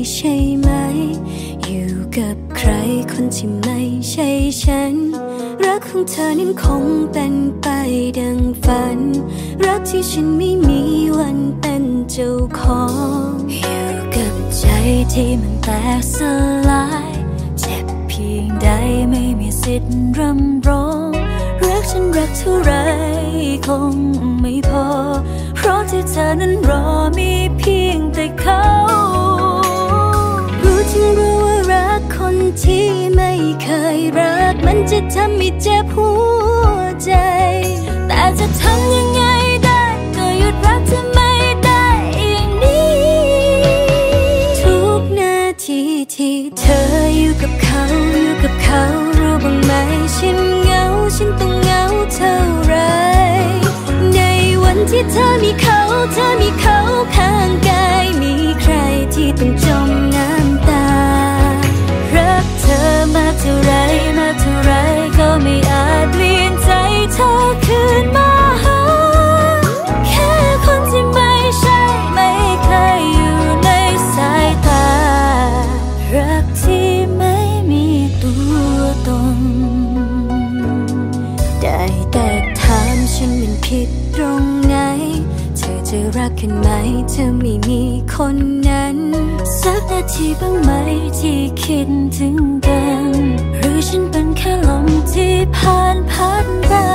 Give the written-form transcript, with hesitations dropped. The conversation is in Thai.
ใช่ไหมอยู่กับใครคนที่ไม่ใช่ฉันรักของเธอนั้นคงเป็นไปดังฝันรักที่ฉันไม่มีวันเป็นเจ้าของอยู่กับใจที่มันแตกสลายเจ็บเพียงใดไม่มีสิทธิ์รำร้องรักฉันรักเท่าไรคงไม่พอเพราะที่เธอนั้นรอมีเพียงแต่เขารู้จึงรู้ว่ารักคนที่ไม่เคยรักมันจะทำให้เจ็บหัวใจแต่จะทำยังไงได้ก็หยุดรักเธอไม่ได้อย่างนี้ทุกนาทีที่เธออยู่กับเขารู้บ้างไหมฉันเหงาฉันต้องเหงาเท่าไรในวันที่เธอมีเขาข้างกายมีใครที่ต้องจมน้ำตารักเธอมากเท่าไรก็ไม่อาจเปลี่ยนใจเธอคืนมาหาแค่คนที่ไม่ใช่ไม่เคยอยู่ในสายตารักที่ไม่มีตัวตนได้แต่ถามฉันมันผิดตรงไหนเธอจะรักกันไหมเธอไม่มีคนนั้นสักนาทีบ้างไหมที่คิดถึงกันหรือฉันเป็นแค่ลมที่ผ่านไป